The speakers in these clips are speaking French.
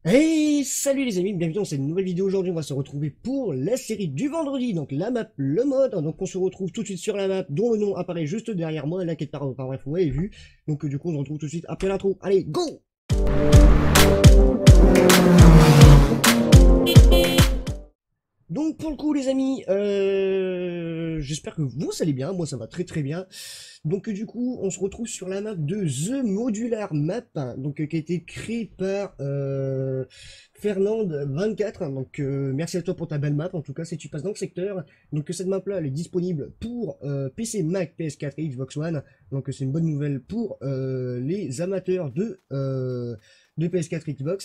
Hey, salut les amis, bienvenue dans cette nouvelle vidéo. Aujourd'hui, on va se retrouver pour la série du vendredi, donc la map, le mode. Donc on se retrouve tout de suite sur la map, dont le nom apparaît juste derrière moi, là, qui est par bref, vous avez vu. Donc du coup, on se retrouve tout de suite après l'intro. Allez, go! Donc pour le coup les amis, j'espère que vous allez bien, moi ça va très très bien. Donc du coup on se retrouve sur la map de The Modular Map, donc qui a été créée par Fernand24. Donc merci à toi pour ta belle map, en tout cas si tu passes dans le secteur. Donc cette map là elle est disponible pour PC, Mac, PS4 et Xbox One. Donc c'est une bonne nouvelle pour les amateurs de PS4 et Xbox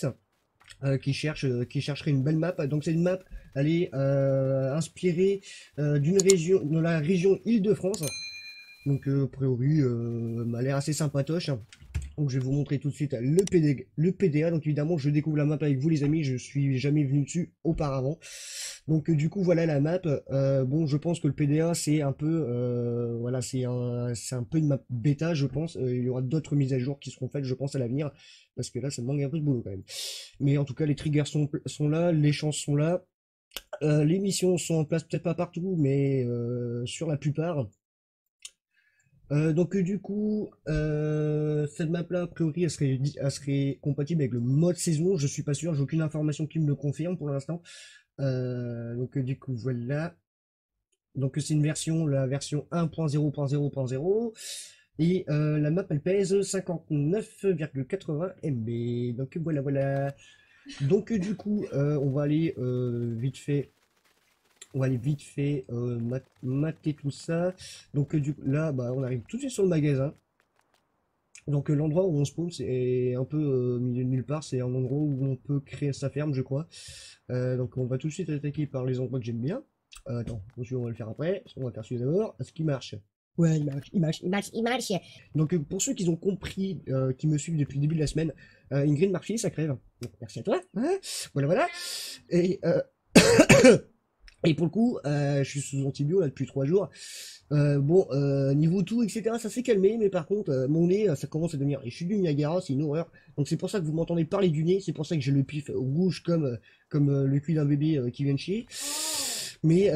qui chercherait une belle map. Donc c'est une map, elle est inspirée d'une région, de la région Île-de-France. Donc a priori, m'a l'air assez sympatoche. Donc je vais vous montrer tout de suite le PDA. Donc évidemment, je découvre la map avec vous les amis. Je suis jamais venu dessus auparavant. Donc du coup voilà la map. Bon, je pense que le PDA c'est un peu, voilà, c'est un peu une map bêta, je pense. Il y aura d'autres mises à jour qui seront faites, je pense, à l'avenir, parce que là, ça me manque un peu de boulot quand même. Mais en tout cas, les triggers sont là, les chances sont là. Les missions sont en place, peut-être pas partout, mais sur la plupart. Donc du coup, cette map-là, a priori, elle serait compatible avec le mode saison. Je suis pas sûr, j'ai aucune information qui me le confirme pour l'instant. Donc du coup, voilà. Donc c'est une version, la version 1.0.0.0. Et la map, elle pèse 59,80 MB. Donc voilà, voilà. Donc du coup, on va aller vite fait. On va aller vite fait mater tout ça. Donc du coup, là, bah, on arrive tout de suite sur le magasin. Donc l'endroit où on spawn, c'est un peu au milieu de nulle part. C'est un endroit où on peut créer sa ferme, je crois. Donc on va tout de suite attaquer par les endroits que j'aime bien. Attends, on va le faire après. On va faire celui d'abord. Est-ce qu'il marche? Ouais, il marche, il marche, il marche, il marche. Donc pour ceux qui ont compris, qui me suivent depuis le début de la semaine, Ingrid Marfil, ça crève. Donc merci à toi. Hein, voilà, voilà. Et et pour le coup, je suis sous antibio là depuis 3 jours. Bon, niveau tout, etc., ça s'est calmé, mais par contre, mon nez, ça commence à devenir. Et je suis du Niagara, c'est une horreur. Donc c'est pour ça que vous m'entendez parler du nez, c'est pour ça que j'ai le pif rouge comme le cul d'un bébé qui vient de chier. Mais,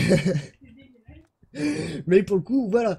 mais pour le coup, voilà.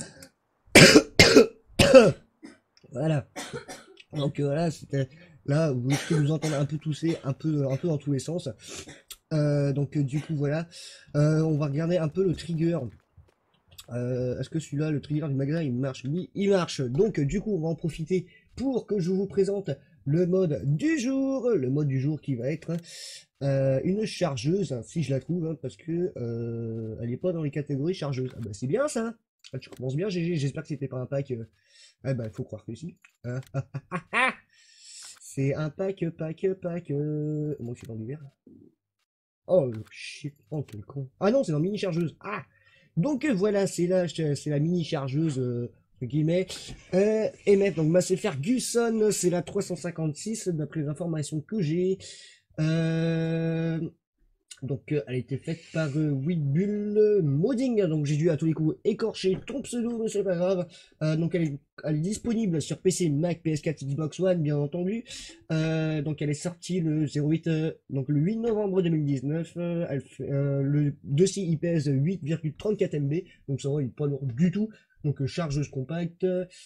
Voilà. Donc voilà, c'était là, vous pouvez nous entendre un peu tousser, un peu dans tous les sens. Donc du coup, voilà. On va regarder un peu le trigger. Est-ce que celui-là, le trigger du magasin, il marche? Oui, il marche. Donc, du coup, on va en profiter pour que je vous présente le mode du jour. Le mode du jour qui va être une chargeuse, hein, si je la trouve, hein, parce que elle est pas dans les catégories chargeuses. Ah bah, c'est bien ça. Ah, tu commences bien, GG. J'espère que c'était pas un pack. Ah bah, faut croire que si. Ah, ah, ah, ah. C'est un pack. Moi, je suis dans l'hiver. Oh, shit. Oh, quel con. Ah non, c'est dans mini chargeuse. Ah! Donc voilà, c'est la mini chargeuse, entre guillemets. MF, donc Massey Ferguson, c'est la 356, d'après les informations que j'ai. Euh, donc elle a été faite par Webull Modding, donc j'ai dû à tous les coups écorcher ton pseudo, mais c'est pas grave. Donc elle est disponible sur PC, Mac, PS4, Xbox One, bien entendu. Donc elle est sortie le 08, donc le 8 novembre 2019. Le dossier il pèse 8,34 MB, donc ça va, il est pas lourd du tout. Donc chargeuse compacte.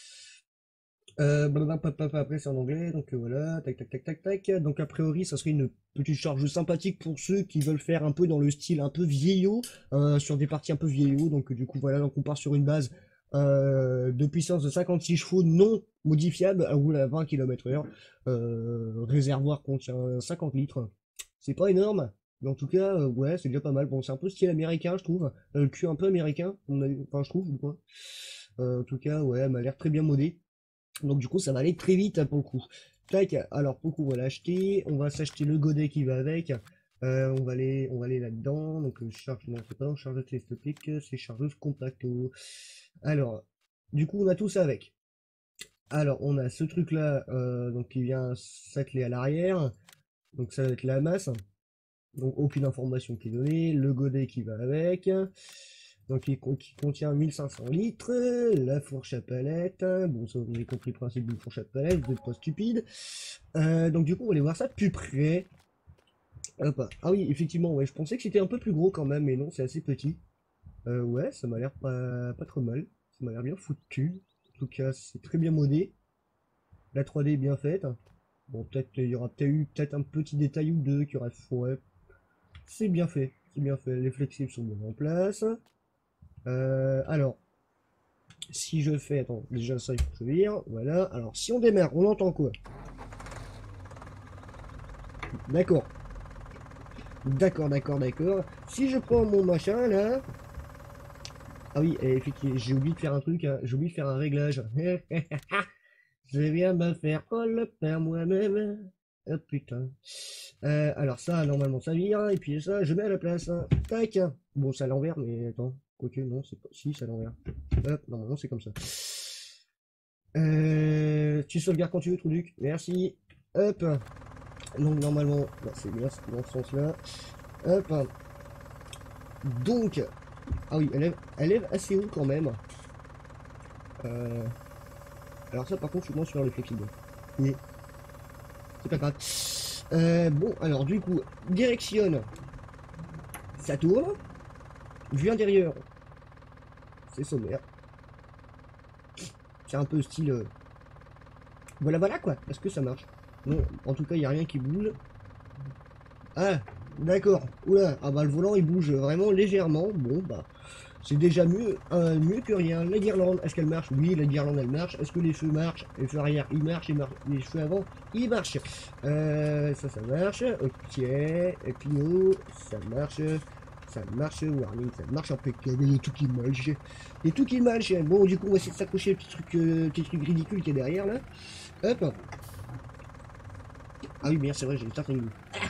Après c'est en anglais, donc voilà, tac tac tac tac tac. Donc a priori ça serait une petite charge sympathique pour ceux qui veulent faire un peu dans le style un peu vieillot, sur des parties un peu vieillot. Donc du coup voilà, donc on part sur une base de puissance de 56 chevaux non modifiable, à roule à 20 km/h. Réservoir contient 50 litres. C'est pas énorme, mais en tout cas ouais c'est déjà pas mal. Bon c'est un peu style américain je trouve, le cul un peu américain, enfin je trouve, quoi. En tout cas ouais, elle m'a l'air très bien modée. Donc du coup ça va aller très vite hein, pour le coup. Tac, alors pour le coup on va l'acheter, on va s'acheter le godet qui va avec. On va aller là-dedans. Donc charge, non c'est pas dans chargeuse télescopique, c'est chargeuse compacto. Alors, du coup on a tout ça avec. Alors on a ce truc là donc qui vient s'atteler à l'arrière. Donc ça va être la masse. Donc aucune information qui est donnée. Le godet qui va avec. Donc qui contient 1500 litres, la fourche à palette, hein. Bon ça vous avez compris le principe d'une fourche à palette, vous n'êtes pas stupide. Donc du coup on va aller voir ça de plus près. Hop. Ah oui effectivement ouais je pensais que c'était un peu plus gros quand même mais non c'est assez petit. Ouais ça m'a l'air pas trop mal, ça m'a l'air bien foutu. En tout cas c'est très bien modé, la 3D est bien faite. Bon peut-être il y aura peut-être eu peut-être un petit détail ou deux qui aurait ouais. C'est bien fait, c'est bien fait, les flexibles sont bien en place. Alors si je fais, attends, déjà ça il faut que je vire, voilà. Alors si on démarre, on entend quoi? D'accord, d'accord. Si je prends mon machin là, ah oui, et effectivement, j'ai oublié de faire un truc, hein. J'ai oublié de faire un réglage. Je viens de me faire le faire moi-même. Oh putain. Alors ça, normalement ça vire, et puis ça, je mets à la place, hein. Tac. Bon, c'est à l'envers, mais attends, quoique non, c'est pas, si, c'est à l'envers. Hop, normalement c'est comme ça. Tu sauvegardes quand tu veux, Truduc. Merci. Hop. Donc normalement, bah, c'est bien c'est dans ce sens-là. Hop. Donc, ah oui, elle lève assez haut quand même. Euh, alors ça, par contre, je suis moins sur les flexibles. Mais c'est pas grave. Bon, alors du coup, directionne. Ça tourne. Vue intérieure. C'est sommaire. C'est un peu style. Voilà, voilà quoi. Est-ce que ça marche? Non, en tout cas, il n'y a rien qui bouge. Ah, d'accord. Oula, ah bah le volant il bouge vraiment légèrement. Bon bah c'est déjà mieux que rien. La guirlande, est-ce qu'elle marche? Oui, la guirlande elle marche. Est-ce que les feux marchent? Les feux arrière ils marchent, les feux avant ils marchent. Ça marche. Ok. Clio, ça marche. Ça marche. Warning, ça marche impeccable. Il y a tout qui marche. Il y a tout qui marche. Bon, du coup, on va essayer de s'accrocher le petit truc ridicule qui est derrière là. Hop. Ah oui, bien, c'est vrai, j'ai une certaine.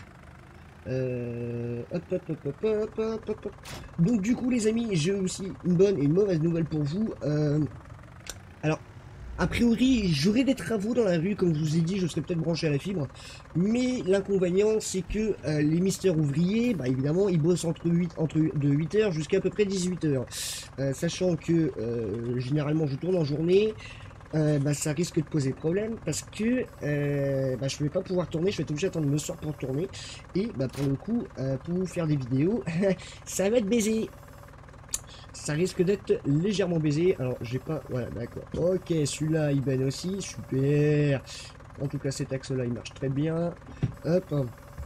Hop. Donc du coup les amis, j'ai aussi une bonne et une mauvaise nouvelle pour vous. Alors, a priori, j'aurai des travaux dans la rue, comme je vous ai dit, je serai peut-être branché à la fibre. Mais l'inconvénient, c'est que les misters ouvriers, bah évidemment, ils bossent de 8h jusqu'à à peu près 18h. Sachant que généralement je tourne en journée, bah, ça risque de poser problème parce que bah, je ne vais pas pouvoir tourner, je vais être obligé d'attendre le soir pour tourner. Et bah, pour le coup, pour vous faire des vidéos, ça va être baisé. Ça risque d'être légèrement baisé. Alors, j'ai pas. Voilà, d'accord. Ok, celui-là, il baigne aussi. Super. En tout cas, cet axe-là, il marche très bien. Hop.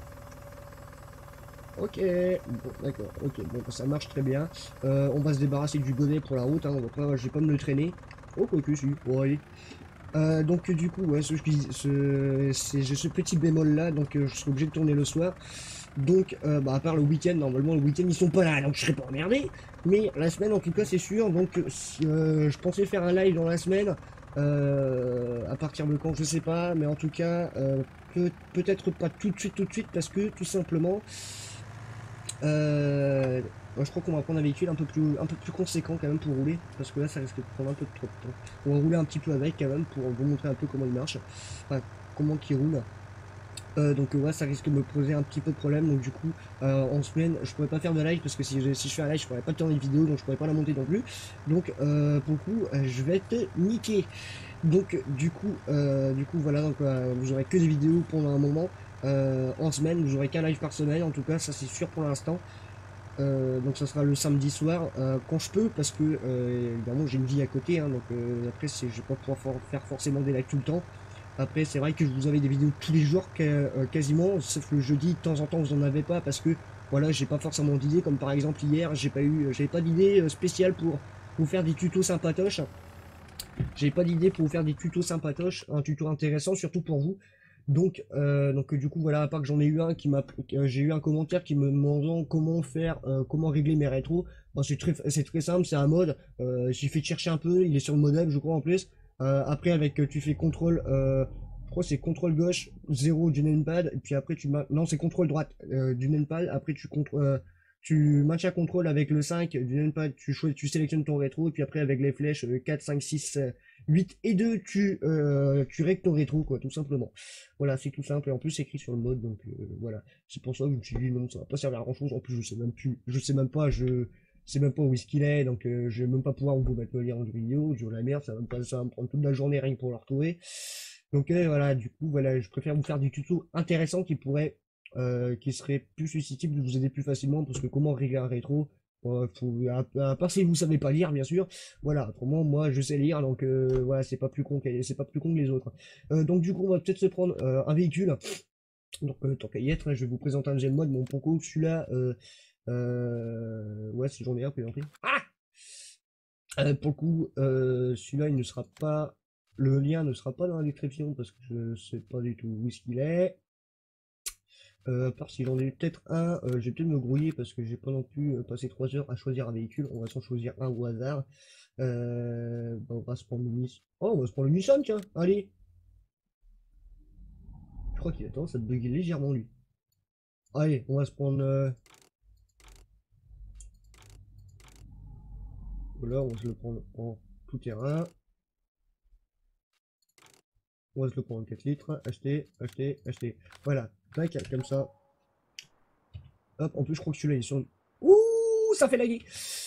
Ok. Bon, d'accord. Ok, bon, ça marche très bien. On va se débarrasser du godet pour la route. Hein. On va pas, je vais pas me le traîner. Oh, quoique, si. Bon, allez. Donc du coup, ouais, j'ai ce petit bémol là, donc je serai obligé de tourner le soir. Donc, bah, à part le week-end, normalement le week-end ils sont pas là, donc je serai pas emmerdé. Mais la semaine en tout cas c'est sûr, donc si, je pensais faire un live dans la semaine, à partir de quand je sais pas, mais en tout cas peut-être pas tout de suite, parce que tout simplement, euh, moi, je crois qu'on va prendre un véhicule un peu plus conséquent quand même pour rouler, parce que là ça risque de prendre un peu trop de temps. On va rouler un petit peu avec quand même pour vous montrer un peu comment il marche, enfin comment il roule. Donc ouais ça risque de me poser un petit peu de problème, donc du coup en semaine je pourrais pas faire de live parce que si je fais un live je pourrais pas tourner une vidéo, donc je pourrais pas la monter non plus, donc pour le coup je vais être niqué. Donc du coup voilà, donc vous aurez que des vidéos pendant un moment. En semaine vous aurez qu'un live par semaine, en tout cas ça c'est sûr pour l'instant. Donc ça sera le samedi soir quand je peux, parce que évidemment j'ai une vie à côté, hein, donc après je vais pas pouvoir faire forcément des lives tout le temps. Après c'est vrai que je vous avais des vidéos tous les jours quasiment, sauf le jeudi de temps en temps vous en avez pas, parce que voilà j'ai pas forcément d'idées, comme par exemple hier j'avais pas d'idée spéciale pour vous faire des tutos sympatoches. J'ai pas d'idée pour vous faire des tutos sympatoches, un tuto intéressant surtout pour vous. Donc du coup voilà, à part que j'en ai eu un j'ai eu un commentaire qui me demandant comment faire, comment régler mes rétros. Bon, c'est très simple, c'est un mode. Il suffit de chercher un peu, il est sur le modem je crois en plus. Après avec tu fais contrôle, je crois que c'est contrôle gauche 0 du numpad, et puis après non c'est contrôle droite du numpad. Après tu maintiens contrôle avec le 5 du numpad, tu sélectionnes ton rétro, et puis après avec les flèches 4, 5, 6, 8 et 2, tu règles ton rétro, quoi, tout simplement. Voilà, c'est tout simple, et en plus c'est écrit sur le mode, donc voilà. C'est pour ça que je me suis dit non, ça va pas servir à grand chose, en plus je sais même pas, sais même pas où est-ce qu'il est, donc je vais même pas pouvoir vous mettre le lien en vidéo, je la merde, ça va me prendre toute la journée rien que pour le retrouver. Donc voilà, du coup, voilà, je préfère vous faire des tutos intéressants qui seraient plus susceptibles de vous aider plus facilement, parce que comment régler un rétro, à part si vous savez pas lire, bien sûr, voilà, autrement, moi, je sais lire, donc voilà, c'est pas plus con que les autres. Donc du coup, on va peut-être se prendre un véhicule, donc tant qu'à y être, hein, je vais vous présenter un deuxième mode, mon Poco, celui-là, ouais, si j'en ai un, présenté. Ah pour le coup, celui-là, il ne sera pas, le lien ne sera pas dans la description, parce que je sais pas du tout où est-ce qu'il est. À part si j'en ai peut-être un, je vais peut-être me grouiller parce que j'ai pas non plus passé 3 heures à choisir un véhicule. On va s'en choisir un au hasard. Bah, on va se prendre le Nissan. Oh, on va se prendre le Nissan, tiens. Allez. Je crois qu'il a tendance à bugger légèrement lui. Allez, on va se prendre. Voilà, on va se le prendre en tout terrain. On va se le prendre en 4 litres. Acheter, acheter, acheter. Voilà. Tac, comme ça. Hop, en plus, je crois que celui-là il est sur. Ouh, ça fait laguer.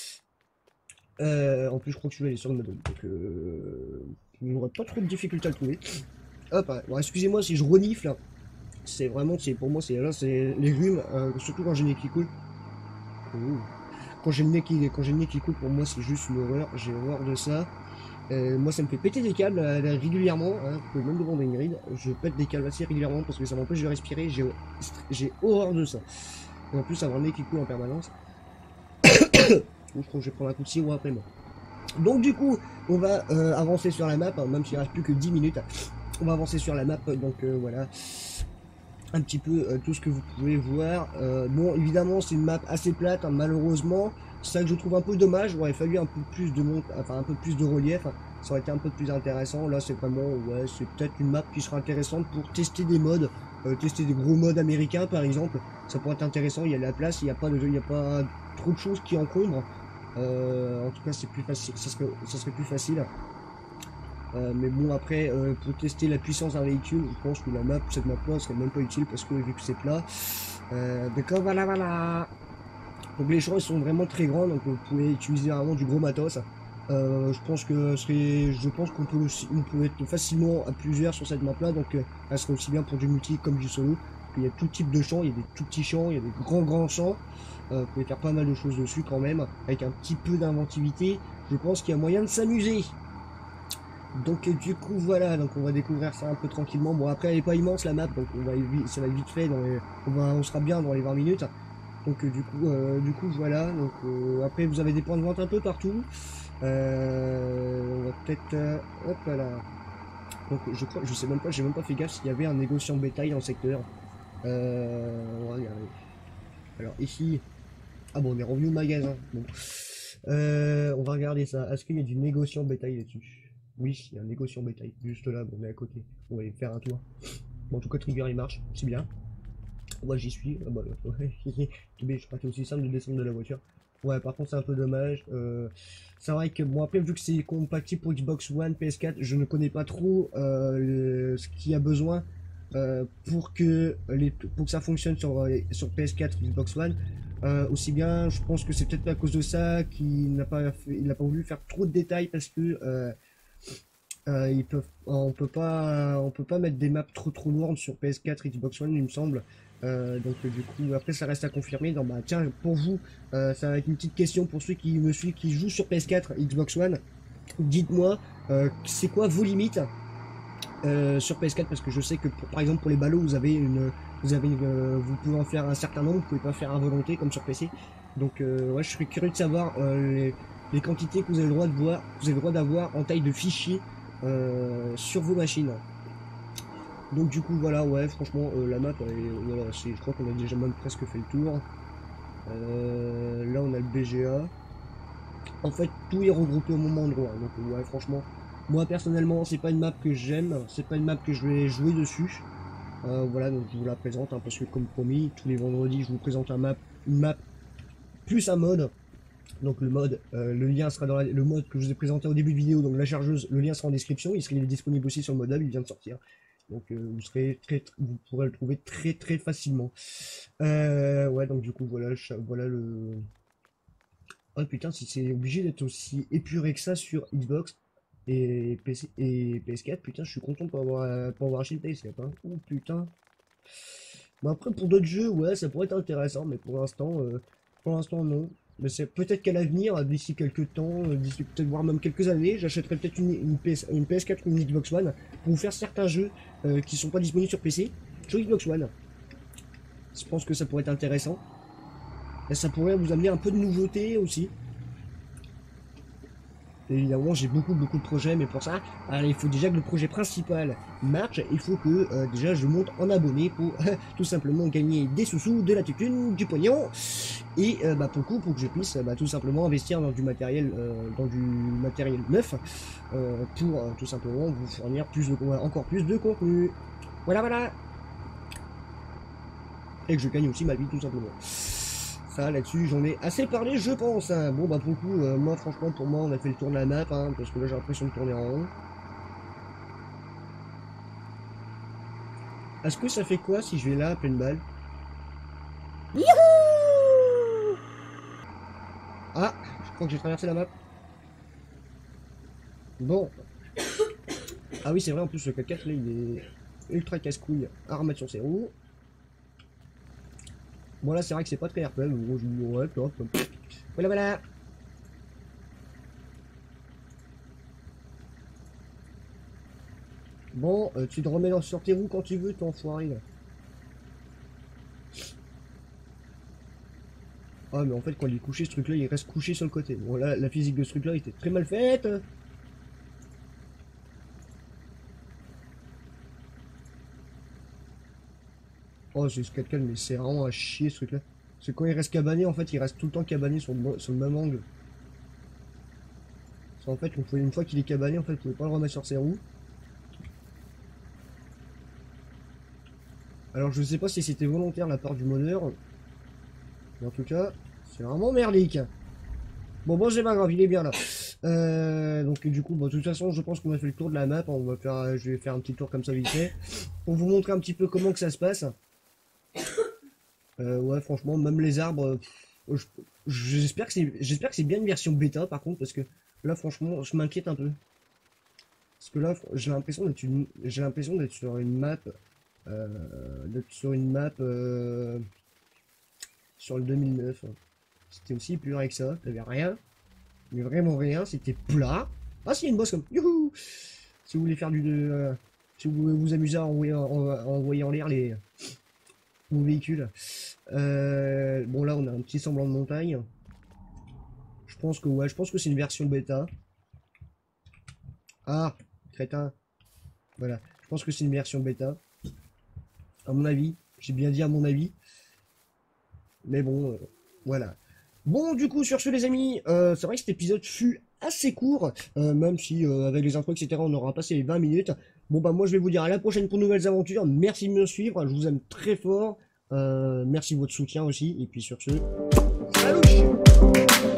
En plus, je crois que celui-là il est sur le mode. Donc, il n'y aura pas trop de difficultés à le trouver. Hop, ouais. Bon, excusez-moi si je renifle. C'est vraiment, c'est pour moi, c'est là, c'est les rhumes, surtout quand j'ai le nez qui coule. Ouh. Quand j'ai le nez qui coule, pour moi, c'est juste une horreur. J'ai horreur de ça. Moi, ça me fait péter des câbles régulièrement. Hein, vous pouvez même demander Ingrid. Je pète des câbles assez régulièrement parce que ça m'empêche de respirer. J'ai horreur de ça. Et en plus, avoir le nez qui coule en permanence. Je crois que je vais prendre un coup de sirop après moi. Donc du coup, on va avancer sur la map, hein, même s'il reste plus que 10 minutes. On va avancer sur la map, donc voilà. Un petit peu tout ce que vous pouvez voir. Bon, évidemment, c'est une map assez plate, hein, malheureusement. C'est ça que je trouve un peu dommage. Il aurait fallu un peu plus de enfin un peu plus de relief. Hein. Ça aurait été un peu plus intéressant. Là, c'est vraiment, ouais, c'est peut-être une map qui sera intéressante pour tester des modes, tester des gros modes américains, par exemple. Ça pourrait être intéressant. Il y a la place, il y a pas trop de choses qui encombrent. En tout cas, c'est plus facile. Ça serait plus facile. Mais bon, après, pour tester la puissance d'un véhicule, je pense que cette map-là serait même pas utile parce que vu que c'est plat. Donc voilà, voilà. Donc les champs ils sont vraiment très grands, donc vous pouvez utiliser vraiment du gros matos. Je pense on peut être facilement à plusieurs sur cette map-là, donc elle serait aussi bien pour du multi comme du solo. Il y a tout type de champs, il y a des tout petits champs, il y a des grands champs. Vous pouvez faire pas mal de choses dessus quand même, avec un petit peu d'inventivité. Je pense qu'il y a moyen de s'amuser. Donc du coup voilà, donc on va découvrir ça un peu tranquillement. Bon après elle est pas immense la map, donc ça va être vite fait, on sera bien dans les 20 minutes. Donc du coup voilà, donc après vous avez des points de vente un peu partout. On va peut-être hop là. Donc je crois, je sais même pas, j'ai même pas fait gaffe s'il y avait un négociant bétail dans le secteur. On va regarder. Alors ici, ah bon on est revenu au magasin. Bon. On va regarder ça. Est-ce qu'il y a du négociant bétail là-dessus? Oui, il y a un négociant bétail. Juste là, bon, on est à côté. On va aller faire un tour. Bon, en tout cas, Trigger il marche. C'est bien. Moi j'y suis. Ah, bah, ouais. Je crois que c'est aussi simple de descendre de la voiture. Ouais, par contre, c'est un peu dommage. C'est vrai que, bon, après, vu que c'est compatible pour Xbox One, PS4, je ne connais pas trop ce qu'il y a besoin pour que ça fonctionne sur PS4 Xbox One. Aussi bien, je pense que c'est peut-être à cause de ça qu'il n'a pas voulu faire trop de détails parce que on peut pas mettre des maps trop lourdes sur PS4 Xbox One, il me semble. Donc du coup, après ça reste à confirmer. Non, bah tiens, pour vous, ça va être une petite question pour ceux qui me suivent, qui jouent sur PS4 Xbox One. Dites-moi, c'est quoi vos limites sur PS4 parce que je sais que par exemple pour les ballots vous pouvez en faire un certain nombre, vous pouvez pas faire à volonté comme sur PC. Donc ouais, je serais curieux de savoir les quantités que vous avez le droit de voir, vous avez le droit d'avoir en taille de fichier sur vos machines. Donc du coup voilà, ouais, franchement la map, voilà, je crois qu'on a déjà même presque fait le tour. Là on a le BGA. En fait, tout est regroupé au même endroit. Donc ouais, franchement, moi personnellement, c'est pas une map que j'aime, c'est pas une map que je vais jouer dessus. Voilà, donc je vous la présente, hein, parce que comme promis, tous les vendredis, je vous présente une map plus un mode. Donc le lien sera dans le mode que je vous ai présenté au début de vidéo, donc la chargeuse, le lien sera en description, il est disponible aussi sur le modable, il vient de sortir. Donc vous pourrez le trouver très facilement. Ouais, donc du coup voilà, Oh putain, si c'est obligé d'être aussi épuré que ça sur Xbox et PC et PS4, putain, je suis content pour avoir acheté le PS4, hein. Oh putain. Bon après pour d'autres jeux, ouais, ça pourrait être intéressant, mais pour l'instant non. Mais c'est peut-être qu'à l'avenir, d'ici quelques temps, d'ici peut-être voire même quelques années, j'achèterai peut-être une PS4 ou une Xbox One pour vous faire certains jeux qui sont pas disponibles sur PC, sur Xbox One. Je pense que ça pourrait être intéressant. Et ça pourrait vous amener un peu de nouveauté aussi. Évidemment, j'ai beaucoup de projets, mais pour ça, alors, il faut déjà que le projet principal marche. Il faut que déjà je monte en abonné pour tout simplement gagner des sous-sous, de la thune, du pognon. Et bah, pour le coup, pour que je puisse bah, tout simplement investir dans du matériel neuf pour tout simplement vous fournir encore plus de contenu. Voilà, voilà. Et que je gagne aussi ma vie tout simplement. Ça, là-dessus, j'en ai assez parlé, je pense, hein. Bon, bah, pour le coup, moi, franchement, pour moi, on a fait le tour de la map, hein, parce que là, j'ai l'impression de tourner en rond. Est-ce que ça fait quoi si je vais là, à pleine balle? Youhou! Ah, je crois que j'ai traversé la map. Bon. Ah oui, c'est vrai, en plus, le 4x4, là, il est ultra casse-couille. Armature sur ses roues. Bon, là, c'est vrai que c'est pas très RP, mais bon, je dis, ouais, top. Voilà, voilà. Bon, tu te remets sur tes roues quand tu veux, toi, enfoiré, là. Ah, mais en fait, quand il est couché, ce truc-là, il reste couché sur le côté. Bon, là, la physique de ce truc-là était très mal faite. Oh, c'est ce 4 mais c'est vraiment à chier, ce truc-là. Parce que quand il reste cabané, en fait, il reste tout le temps cabané sur le même angle. Parce qu'en fait, une fois qu'il est cabané, en fait, vous pouvez pas le remettre sur ses roues. Alors, je sais pas si c'était volontaire de la part du modeur. Mais en tout cas, c'est vraiment merdique. Bon, c'est pas grave, il est bien là. Donc du coup, bon, de toute façon, je pense qu'on a fait le tour de la map. Je vais faire un petit tour comme ça vite fait pour vous montrer un petit peu comment que ça se passe. Ouais, franchement, même les arbres, j'espère que c'est bien une version bêta par contre, parce que là, franchement, je m'inquiète un peu. Parce que là, j'ai l'impression d'être sur une map, sur le 2009. C'était aussi pur avec ça, t'avais rien. Mais vraiment rien, c'était plat. Ah si, il y a une bosse comme youhou. Si vous voulez faire si vous voulez vous amuser à envoyer en l'air vos véhicules. Bon là on a un petit semblant de montagne. Je pense que c'est une version bêta. Ah, crétin. Voilà. Je pense que c'est une version bêta. À mon avis. J'ai bien dit à mon avis. Mais bon, voilà. Bon, du coup, sur ce, les amis, c'est vrai que cet épisode fut assez court, même si avec les intros, etc., on aura passé les 20 minutes. Bon, bah, moi, je vais vous dire à la prochaine pour de nouvelles aventures. Merci de me suivre, je vous aime très fort. Merci de votre soutien aussi. Et puis, sur ce, salut!